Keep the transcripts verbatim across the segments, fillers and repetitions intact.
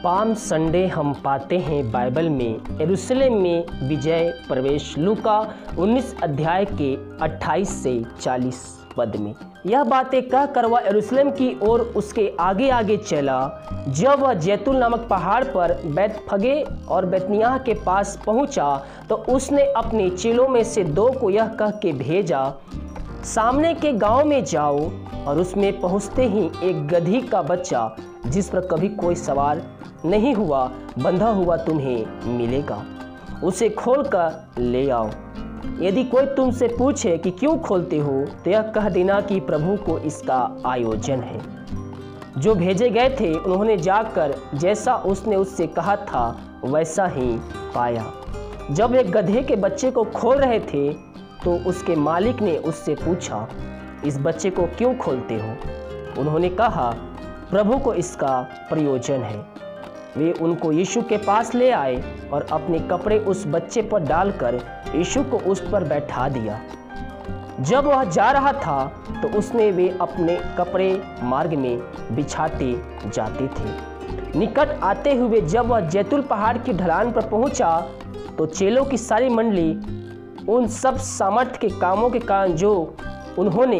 Palm Sunday हम पाते हैं बाइबल में यरूशलेम में विजय प्रवेश लूका उन्नीस अध्याय के अट्ठाईस से चालीस पद में। यह बातें कह कर वह यरूशलेम की ओर उसके आगे आगे चला। जब वह जैतून नामक पहाड़ पर बैतफगे और बैतनिय्याह के पास पहुंचा तो उसने अपने चेलों में से दो को यह कह के भेजा, सामने के गांव में जाओ और उसमें पहुंचते ही एक गधी का बच्चा जिस पर कभी कोई सवार नहीं हुआ बंधा हुआ तुम्हें मिलेगा, उसे खोल कर ले आओ। यदि कोई तुमसे पूछे कि क्यों खोलते हो तो यह कह देना कि प्रभु को इसका आयोजन है। जो भेजे गए थे उन्होंने जाकर जैसा उसने उससे कहा था वैसा ही पाया। जब वे गधे के बच्चे को खोल रहे थे तो उसके मालिक ने उससे पूछा, इस बच्चे को क्यों खोलते हो? उन्होंने कहा, प्रभु को इसका प्रयोजन है। वे उनको यीशु के पास ले आए और अपने कपड़े उस बच्चे पर डालकर यीशु को उस पर बैठा दिया। जब वह जा रहा था तो उसने वे अपने कपड़े मार्ग में बिछाते जाते थे। निकट आते हुए जब वह जैतून पहाड़ की ढलान पर पहुंचा तो चेलों की सारी मंडली उन सब सामर्थ्य के कामों के कारण जो उन्होंने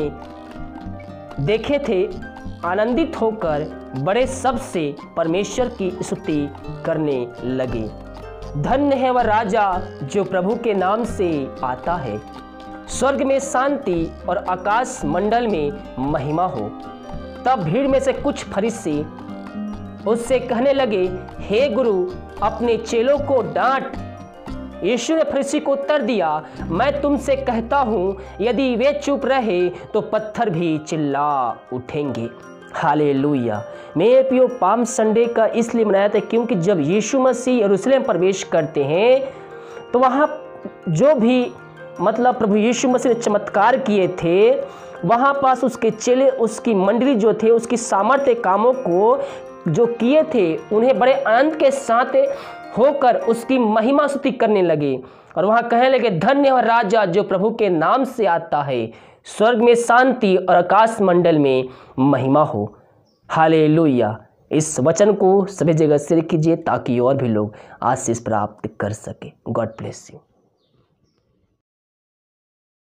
देखे थे आनंदित होकर बड़े शब्द से परमेश्वर की स्तुति करने लगे। धन्य है वह राजा जो प्रभु के नाम से आता है, स्वर्ग में शांति और आकाश मंडल में महिमा हो। तब भीड़ में से कुछ फरीसी उससे कहने लगे, हे गुरु, अपने चेलों को डांट। यीशु ने फरीसी को उत्तर दिया, मैं तुमसे कहता हूँ यदि वे चुप रहे तो पत्थर भी चिल्ला उठेंगे। हालेलुया। मेरे प्रियो, पाम संडे का इसलिए मनाया जाता है क्योंकि जब यीशु मसीह यरूशलेम प्रवेश करते हैं तो वहाँ जो भी मतलब प्रभु यीशु मसीह ने चमत्कार किए थे, वहाँ पास उसके चेले, उसकी मंडली जो थे, उसकी सामर्थ्य कामों को जो किए थे उन्हें बड़े आनंद के साथ होकर उसकी महिमा स्तुति करने लगे और वहाँ कहने लगे, धन्य है राजा जो प्रभु के नाम से आता है, स्वर्ग में शांति और आकाश मंडल में महिमा हो। हालेलुया। इस वचन को सभी जगह शेयर कीजिए ताकि और भी लोग आशीष प्राप्त कर सके। God bless you.